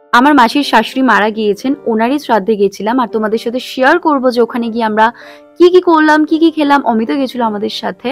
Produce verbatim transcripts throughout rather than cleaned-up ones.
আমার মাসির শাশুড়ি মারা গিয়েছেন, ওনারই শ্রাদ্ধে গেছিলাম। আর তোমাদের সাথে শেয়ার করব যে ওখানে গিয়ে আমরা কি, কি করলাম, কি, কি খেলাম। অমিতও গেছিল আমাদের সাথে।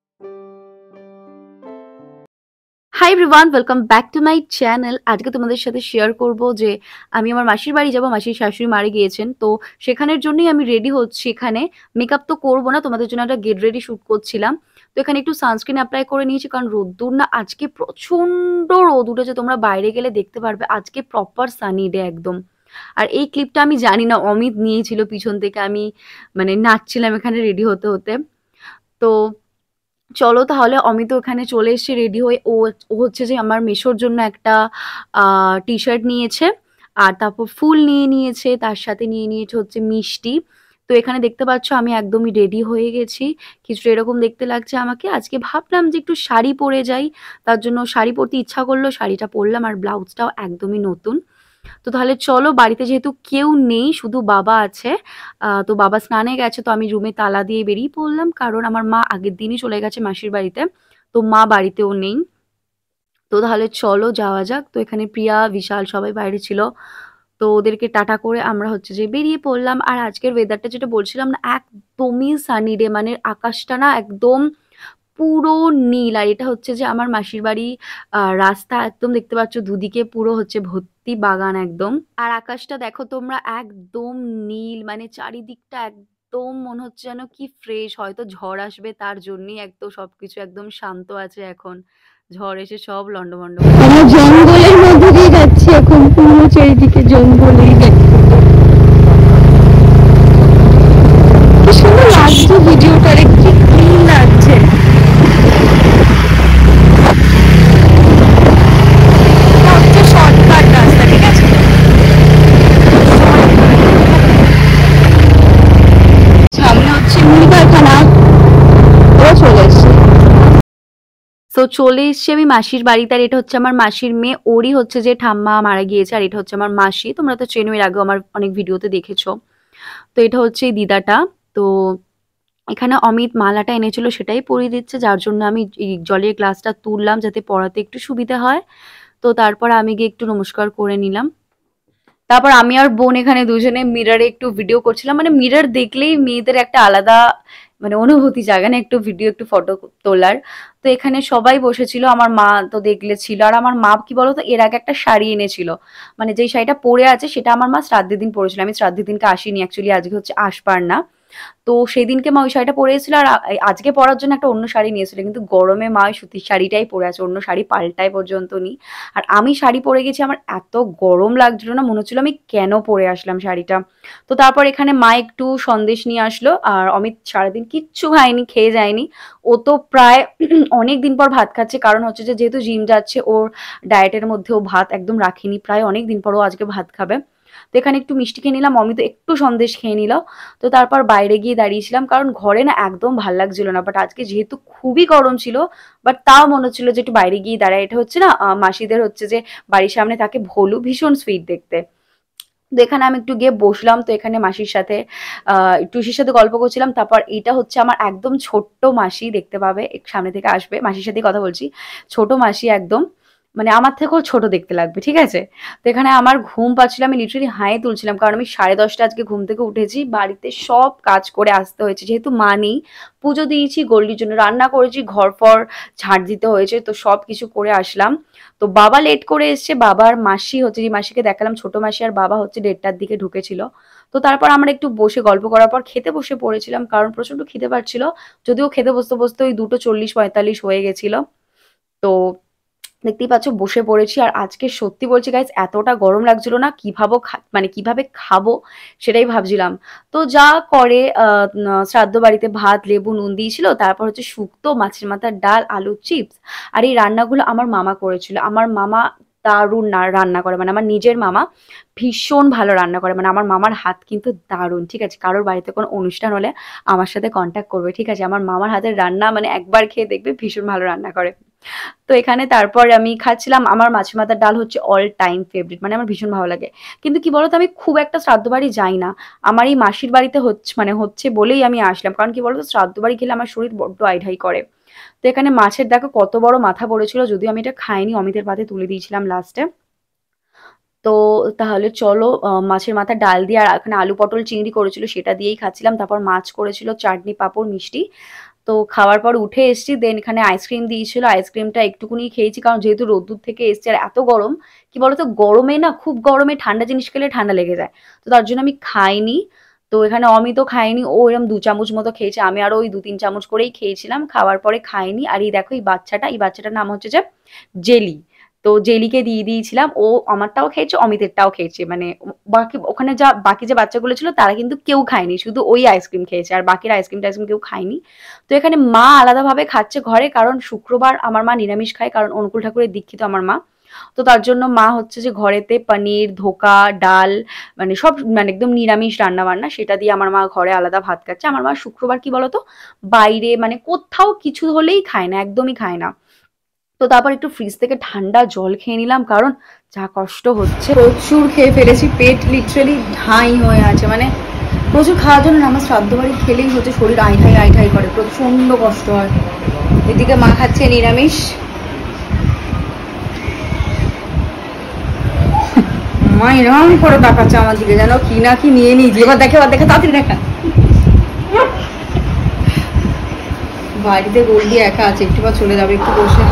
Hi everyone, welcome back to my channel. আজকে তোমাদের সাথে শেয়ার করব যে আমি আমার মাসির বাড়ি যাব। মাসির শাশুড়ি মারা গিয়েছেন, তো সেখানের জন্যই আমি রেডি হচ্ছি। এখানে মেকআপ তো করব না, তোমাদের জন্য একটা গেট রেডি শুট করছিলাম। তো এখানে একটু সানস্ক্রিন অ্যাপ্লাই করে নিয়েছি, কারণ রোদ্দুর না আজকে প্রচন্ড রোদ উঠেছে। তোমরা বাইরে গেলে দেখতে পারবে আজকে প্রপার সানি ডে একদম। আর এই ক্লিপটা আমি জানি না, অমিত নিয়েছিল পিছন থেকে। আমি মানে নাচছিলাম এখানে রেডি হতে হতে। তো চলো তাহলে, অমিত ওখানে চলে এসছে রেডি হয়ে। ও ও হচ্ছে যে আমার মেশোর জন্য একটা টি শার্ট নিয়েছে, আর তারপর ফুল নিয়ে নিয়েছে, তার সাথে নিয়ে নিয়েছে হচ্ছে মিষ্টি। তো এখানে দেখতে পাচ্ছ আমি একদমই রেডি হয়ে গেছি, কিছুটা এরকম দেখতে লাগছে আমাকে। আজকে ভাবলাম যে একটু শাড়ি পরে যাই, তার জন্য শাড়ি পরতে ইচ্ছা করলো, শাড়িটা পরলাম। আর ব্লাউজটাও একদমই নতুন। তো তাহলে চলো, বাড়িতে যেহেতু কেউ নেই, শুধু বাবা আছে, আহ, তো বাবা স্নানে গেছে, তো আমি রুমে তালা দিয়ে বেরিয়ে পড়লাম, কারণ আমার মা আগের দিনই চলে গেছে মাসির বাড়িতে। তো মা বাড়িতেও নেই। তো তাহলে চলো যাওয়া যাক। তো এখানে প্রিয়া, বিশাল সবাই বাইরে ছিল। তো ওদেরকে টাটা করে আমরা হচ্ছে যে বেরিয়ে পড়লাম। আর আজকের ওয়েদারটা যেটা বলছিলাম না, একদমই সানি ডে, মানে আকাশটা না একদম পুরো নীল। আর এটা হচ্ছে যে আমার মাসির বাড়ি, আহ, রাস্তা একদম দেখতে পাচ্ছ দুদিকে পুরো হচ্ছে ভর্তি বাগান একদম। আর আকাশটা দেখো তোমরা, একদম নীল, মানে চারিদিকটা একদম মনে হচ্ছে যেন কি ফ্রেশ। হয়তো ঝড় আসবে, তার জন্যই একদম সবকিছু একদম শান্ত আছে এখন। ঝড় এসে সব লন্ডভন্ড করে আমরা দেবে। জঙ্গলের মধ্যে দিয়ে যাচ্ছি এখন, পুরো চারিদিকে জঙ্গলেই দেখতে। কি সুন্দর লাগছে ভিডিওটা, কি ক্লিন লাগছে। এটা হচ্ছে শর্টকাট রাস্তা, ঠিক আছে। সামনে হচ্ছে মুড়ি কারখানা, ও চলে এসছে। তো চলে এসছি আমি মাসির বাড়িতে। আর এটা হচ্ছে আমার মাসির মেয়ে, ওরই হচ্ছে যে ঠাম্মা মারা গিয়েছে। আর এটা হচ্ছে আমার মাসি, তোমরা তো চেনো, এর আগেও আমার অনেক ভিডিওতে দেখেছো। তো এটা হচ্ছে এই দিদাটা। তো এখানে অমিত মালাটা এনেছিল, সেটাই পরিয়ে দিচ্ছে, যার জন্য আমি এই জলের গ্লাসটা তুললাম যাতে পড়াতে একটু সুবিধা হয়। তো তারপর আমি গিয়ে একটু নমস্কার করে নিলাম। তারপর আমি আর বোন এখানে দুজনে মিররে একটু ভিডিও করছিলাম। মানে মিরর দেখলেই মেয়েদের একটা আলাদা মানে অনুভূতি জাগে না, একটু ভিডিও একটু ফটো তোলার। তো এখানে সবাই বসেছিল, আমার মা তো দেখলে ছিল। আর আমার মা কি বলতো, এর আগে একটা শাড়ি এনেছিল, মানে যেই শাড়িটা পরে আছে সেটা আমার মা শ্রাদ্ধের দিন পরেছিল। আমি শ্রাদ্ধের দিনকে আসিনি, অ্যাকচুয়ালি আজকে হচ্ছে আশপার না। তো সেদিনকে মা ওই শাড়িটা পরে এসেছিল, আর আ- আজকে পরার জন্য একটা অন্য শাড়ি নিয়েছিল, কিন্তু গরমে মা ওই সুতির শাড়িটাই পরে আছে, অন্য শাড়ি পাল্টায় পর্যন্ত নি। আর আমি শাড়ি পরে গেছি, আমার এত গরম লাগছিল না, মনে হচ্ছিল আমি কেন পরে আসলাম শাড়িটা। তো তারপর এখানে মা একটু সন্দেশ নিয়ে আসলো। আর অমিত সারাদিন কিচ্ছু খায়নি, খেয়ে যায়নি। ও তো প্রায় অনেক দিন পর ভাত খাচ্ছে, কারণ হচ্ছে যে যেহেতু জিম যাচ্ছে, ওর ডায়েটের মধ্যে ও ভাত একদম রাখেনি, প্রায় অনেক দিন পর ও আজকে ভাত খাবে। তো এখানে একটু মিষ্টি খেয়ে নিলাম, অমিত একটু সন্দেশ খেয়ে নিল। তো তারপর বাইরে গিয়ে দাঁড়িয়েছিলাম, কারণ ঘরে না একদম ভাল লাগছিল না। বাট আজকে যেহেতু খুবই গরম ছিল, বাট তাও মনে হচ্ছিল যে একটু বাইরে গিয়ে দাঁড়ায়। এটা হচ্ছে না আহ, মাসিদের হচ্ছে যে বাড়ির সামনে থাকে ভোলু, ভীষণ সুইট দেখতে। তো এখানে আমি একটু গিয়ে বসলাম। তো এখানে মাসির সাথে আহ টুসির সাথে গল্প করছিলাম। তারপর এটা হচ্ছে আমার একদম ছোট্ট মাসি, দেখতে পাবে এক সামনে থেকে আসবে, মাসির সাথেই কথা বলছি। ছোট মাসি একদম, মানে আমার থেকেও ছোট দেখতে লাগবে, ঠিক আছে। তো এখানে আমার ঘুম পাচ্ছিল, আমি লিটারালি হাই তুলছিলাম, কারণ আমি সাড়ে দশটা আজকে ঘুম থেকে উঠেছি। বাড়িতে সব কাজ করে আসতে হয়েছে, যেহেতু মা নেই। পুজো দিয়েছি, গল্লির জন্য রান্না করেছি, ঘর ফর ঝাড় দিতে হয়েছে, তো সব কিছু করে আসলাম। তো বাবা লেট করে এসছে, বাবার মাসি হচ্ছে, যে মাসিকে দেখালাম, ছোট মাসি আর বাবা হচ্ছে দেড়টার দিকে ঢুকেছিল। তো তারপর আমরা একটু বসে গল্প করার পর খেতে বসে পড়েছিলাম, কারণ প্রচন্ড খিদে পাচ্ছিল। যদিও খেতে বসতে বসতে ওই দুটো চল্লিশ পঁয়তাল্লিশ হয়ে গেছিল। তো দেখতেই পাচ্ছ বসে পড়েছি। আর আজকে সত্যি বলছি গাইজ, এতটা গরম লাগছিল না, কিভাবে মানে কিভাবে খাবো সেটাই ভাবছিলাম। তো যা করে, আহ শ্রাদ্ধ বাড়িতে ভাত, লেবু, নুন দিয়েছিল, তারপর হচ্ছে শুক্তো, মাছের মাথার ডাল, আলু চিপস। আর এই রান্নাগুলো আমার মামা করেছিল। আমার মামা দারুণ না রান্না করে, মানে আমার নিজের মামা ভীষণ ভালো রান্না করে। মানে আমার মামার হাত কিন্তু দারুণ, ঠিক আছে। কারোর বাড়িতে কোনো অনুষ্ঠান হলে আমার সাথে কন্ট্যাক্ট করবে, ঠিক আছে। আমার মামার হাতের রান্না মানে একবার খেয়ে দেখবে, ভীষণ ভালো রান্না করে। তো এখানে তারপর আমি খাচ্ছিলাম। আমার মাছ মাথার ডাল হচ্ছে অল টাইম ফেভারিট, মানে আমার ভীষণ ভালো লাগে। কিন্তু কি বলতো, আমি খুব একটা শ্রাদ্ধ বাড়ি যাই না। আমার এই মাসির বাড়িতে হচ্ছে, মানে হচ্ছে বলেই আমি আসলাম, কারণ কি বলতো, শ্রাদ্ধ বাড়ি খেলে আমার শরীর বড্ড আইঢাই করে। তো এখানে মাছের দেখো কত বড় মাথা পড়েছিল, যদিও আমি এটা খাইনি, অমিতের পাতে তুলে দিয়েছিলাম লাস্টে। তো তাহলে চলো মাছের মাথা ডাল দিয়ে, আর এখানে আলু পটল চিংড়ি করেছিল সেটা দিয়েই খাচ্ছিলাম। তারপর মাছ করেছিল, চাটনি পাঁপড় মিষ্টি। তো খাওয়ার পর উঠে এসেছি, দেন এখানে আইসক্রিম দিয়েছিল, আইসক্রিমটা একটুকুনি খেয়েছি কারণ যেহেতু রোদ্দুর থেকে এসেছি আর এত গরম, কি বলতো গরমে না, খুব গরমে ঠান্ডা জিনিস খেলে ঠান্ডা লেগে যায়, তো তার জন্য আমি খাইনি। তো এখানে অমিতও খায়নি, ও এরকম দু চামচ মতো খেয়েছে, আমি আরো ওই দু তিন চামচ করেই খেয়েছিলাম, খাওয়ার পরে খাইনি। আর এই দেখো এই বাচ্চাটা, এই বাচ্চাটার নাম হচ্ছে যে জেলি। তো জেলিকে দিয়ে দিয়েছিলাম, ও আমারটাও খেয়েছে অমিতেরটাও খেয়েছে, মানে বাকি ওখানে যা বাকি যে বাচ্চাগুলো ছিল তারা কিন্তু কেউ খায়নি, শুধু ওই আইসক্রিম খেয়েছে, আর বাকির আইসক্রিম টাইসক্রিম কেউ খায়নি। তো এখানে মা আলাদাভাবে খাচ্ছে ঘরে, কারণ শুক্রবার আমার মা নিরামিষ খায়, কারণ অনুকূল ঠাকুরের দীক্ষিত আমার মা। তো তার জন্য মা হচ্ছে যে ঘরেতে পনির, ধোকা, ডাল, মানে সব মানে একদম নিরামিষ রান্না বান্না, সেটা দিয়ে আমার মা ঘরে আলাদা ভাত খাচ্ছে। আমার মা শুক্রবার কি বলতো বাইরে মানে কোথাও কিছু হলেই খায় না, একদমই খায় না। তো তারপর একটু ফ্রিজ থেকে ঠান্ডা জল খেয়ে নিলাম, কারণ যা কষ্ট হচ্ছে, প্রচুর খেয়ে ফেলেছি, পেট লিটারালি ঢাই হয়ে আছে, মানে প্রচুর খাওয়ার জন্য আমার শ্রাদ্ধ বাড়ি খেলেই হচ্ছে শরীর আইঠাই আইঠাই করে, প্রচন্ড কষ্ট হয়। এদিকে মা খাচ্ছে নিরামিষ, মা এরকম করে তাকাচ্ছে আমার দিকে যেন কি না কি নিয়ে নিয়েছি, এবার দেখে এবার দেখে তাড়াতাড়ি দেখা। বাড়িতে গোল্ডি একা আছে, একটু বা চলে যাবে, একটু বসে।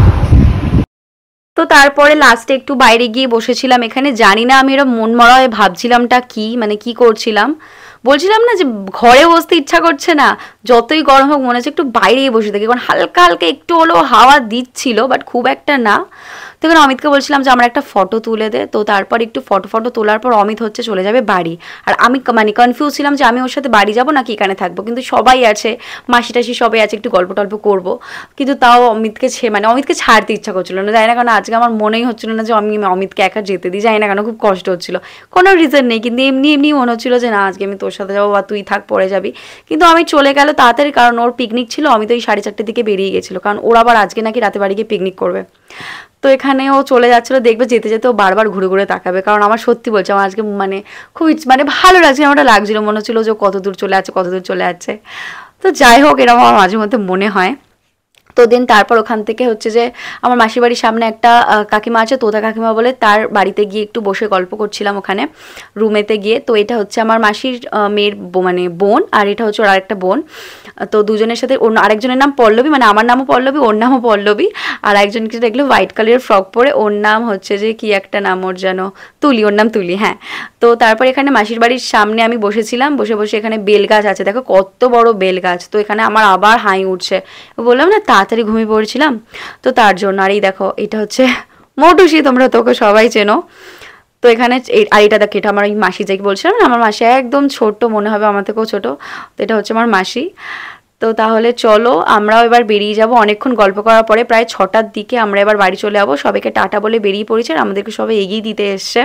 তো তারপরে লাস্টে একটু বাইরে গিয়ে বসেছিলাম, এখানে জানি না আমি এরকম মন মরা হয়ে ভাবছিলামটা কি, মানে কি করছিলাম, বলছিলাম না যে ঘরে বসতে ইচ্ছা করছে না, যতই গরম হোক মনে হচ্ছে একটু বাইরেই বসে থাকি, কারণ হালকা হালকা একটু হলেও হাওয়া দিচ্ছিল, বাট খুব একটা না। তো এখানে অমিতকে বলছিলাম যে আমার একটা ফটো তুলে দে, তো তারপর একটু ফটো ফটো তোলার পর অমিত হচ্ছে চলে যাবে বাড়ি, আর আমি মানে কনফিউজ ছিলাম যে আমি ওর সাথে বাড়ি যাবো নাকি এখানে থাকবো, কিন্তু সবাই আছে, মাসি টাসি সবাই আছে, একটু গল্প টল্প করবো, কিন্তু তাও অমিতকে ছে মানে অমিতকে ছাড়তে ইচ্ছা করছিল না, জানি না কেন আজকে আমার মনেই হচ্ছিল না যে আমি অমিতকে একা যেতে দিই, জানি না কেন খুব কষ্ট হচ্ছিল, কোনো রিজন নেই, কিন্তু এমনি এমনি মনে হচ্ছিল যে না আজকে আমি তোর সাথে যাবো বা তুই থাক পরে যাবি, কিন্তু আমি চলে গেল তাড়াতাড়ি, কারণ ওর পিকনিক ছিল, আমি তো ওই সাড়ে চারটের দিকে বেরিয়ে গেছিলো, কারণ ওরা আবার আজকে নাকি রাতে বাড়ি গিয়ে পিকনিক করবে। তো এখানে ও চলে যাচ্ছিলো, দেখবে যেতে যেতে ও বারবার ঘুরে ঘুরে তাকাবে, কারণ আমার সত্যি বলছে আমার আজকে মানে খুব মানে ভালো লাগছে, আমারটা লাগছিল, মনে হচ্ছিলো যে কত দূর চলে আছে কত দূর চলে যাচ্ছে। তো যাই হোক এরকম আমার মাঝে মধ্যে মনে হয়। তো দেন তারপর ওখান থেকে হচ্ছে যে আমার মাসির বাড়ির সামনে একটা কাকিমা আছে, তোতা কাকিমা বলে, তার বাড়িতে গিয়ে একটু বসে গল্প করছিলাম ওখানে রুমেতে গিয়ে। তো এটা হচ্ছে আমার মাসির মেয়ের মানে বোন, আর এটা হচ্ছে ওর আরেকটা বোন। তো দুজনের সাথে ওর আরেকজনের নাম পল্লবী, মানে আমার নামও পল্লবী, ওর নামও পল্লবী, আর একজনকে দেখলো হোয়াইট কালারের ফ্রক পরে, ওর নাম হচ্ছে যে কি একটা নাম ওর যেন, তুলি, ওর নাম তুলি, হ্যাঁ। তো তারপর এখানে মাসির বাড়ির সামনে আমি বসেছিলাম, বসে বসে এখানে বেল গাছ আছে, দেখো কত বড় বেল গাছ। তো এখানে আমার আবার হাই উঠছে, বললাম না তাড়াতাড়ি ঘুমিয়ে পড়েছিলাম, তো তার জন্য। আর এই দেখো এটা হচ্ছে মোটুসি, তোমরা তোকে সবাই চেনো। তো এখানে আর এটা দেখো, এটা আমার এই মাসি যাকে বলছিলাম না, আমার মাসি একদম ছোট্ট, মনে হবে আমার থেকেও ছোট, তো এটা হচ্ছে আমার মাসি। তো তাহলে চলো আমরাও এবার বেরিয়ে যাব, অনেকক্ষণ গল্প করার পরে প্রায় ছটার দিকে আমরা এবার বাড়ি চলে যাবো, সবাইকে টাটা বলে বেরিয়ে পড়েছে, আর আমাদেরকে সবাই এগিয়ে দিতে এসছে।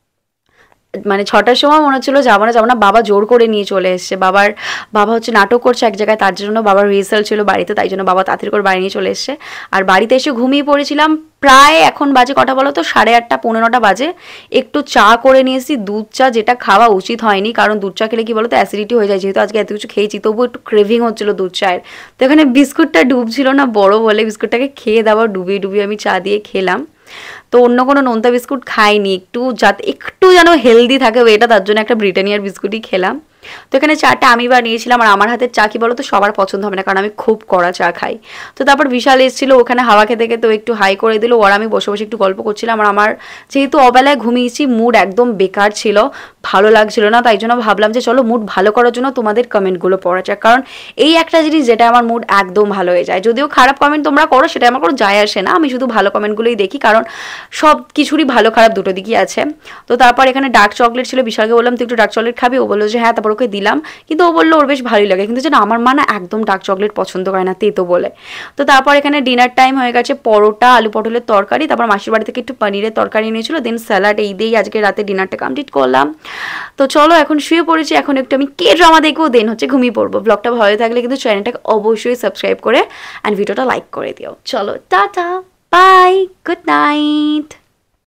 মানে ছটার সময় মনে হচ্ছিলো যাবো না যাবো না, বাবা জোর করে নিয়ে চলে এসছে, বাবার বাবা হচ্ছে নাটক করছে এক জায়গায়, তার জন্য বাবার রিহার্সাল ছিল বাড়িতে, তাই জন্য বাবা তাড়াতাড়ি করে বাড়ি নিয়ে চলে এসছে। আর বাড়িতে এসে ঘুমিয়ে পড়েছিলাম, প্রায় এখন বাজে কটা বলো তো, সাড়ে আটটা পৌনে নটা বাজে। একটু চা করে নিয়েছি, দুধ চা, যেটা খাওয়া উচিত হয়নি, কারণ দুধ চা খেলে কি বলো তো অ্যাসিডিটি হয়ে যায়, যেহেতু আজকে এত কিছু খেয়েছি তবু একটু ক্রেভিং হচ্ছিলো দুধ চায়ের। তো এখানে বিস্কুটটা ডুবছিল না বড় বলে, বিস্কুটটাকে খেয়ে দেওয়া ডুবিয়ে ডুবিয়ে আমি চা দিয়ে খেলাম। তো অন্য কোনো নোনতা বিস্কুট খাইনি, একটু যাতে একটু যেন হেলদি থাকে ওয়েটা, তার জন্য একটা ব্রিটানিয়ার বিস্কুটই খেলাম। তো এখানে চাটা আমি বা নিয়েছিলাম, আর আমার হাতের চা কি বলো তো সবার পছন্দ হবে না, কারণ আমি খুব কড়া চা খাই। তো তারপর বিশাল এসেছিলো ওখানে হাওয়া খেতে খেতে, তো একটু হাই করে দিল, ওর আমি বসে বসে একটু গল্প করছিলাম। আর আমার যেহেতু অবেলায় ঘুমিয়েছি, মুড একদম বেকার ছিল, ভালো লাগছিল না, তাই জন্য ভাবলাম যে চলো মুড ভালো করার জন্য তোমাদের কমেন্টগুলো পড়া যাক, কারণ এই একটা জিনিস যেটা আমার মুড একদম ভালো হয়ে যায়। যদিও খারাপ কমেন্ট তোমরা করো সেটা আমার কোনো যায় আসে না, আমি শুধু ভালো কমেন্টগুলোই দেখি, কারণ সব কিছুরই ভালো খারাপ দুটো দিকই আছে। তো তারপর এখানে ডার্ক চকলেট ছিল, বিশালকে বললাম তুই একটু ডার্ক চকলেট খাবি, ও বললো যে হ্যাঁ, তারপর ওকে দিলাম, কিন্তু ও বললো ওর বেশ ভালোই লাগে, কিন্তু যেন আমার মা না একদম ডার্ক চকলেট পছন্দ করে না, তেতো বলে। তো তারপর এখানে ডিনার টাইম হয়ে গেছে, পরোটা, আলু পটলের তরকারি, তারপর মাসির বাড়ি থেকে একটু পনিরের তরকারি নিয়েছিল, দেন স্যালাড, এই দিয়েই আজকে রাতে ডিনারটা কমপ্লিট করলাম। তো চলো এখন শুয়ে পড়েছি, এখন একটু আমি কে ড্রামা দেখবো, দেন হচ্ছে ঘুমিয়ে পড়বো। ব্লগটা ভালো থাকলে কিন্তু চ্যানেলটাকে অবশ্যই সাবস্ক্রাইব করে অ্যান্ড ভিডিওটা লাইক করে দিও। চলো টাটা, বাই, গুড নাইট।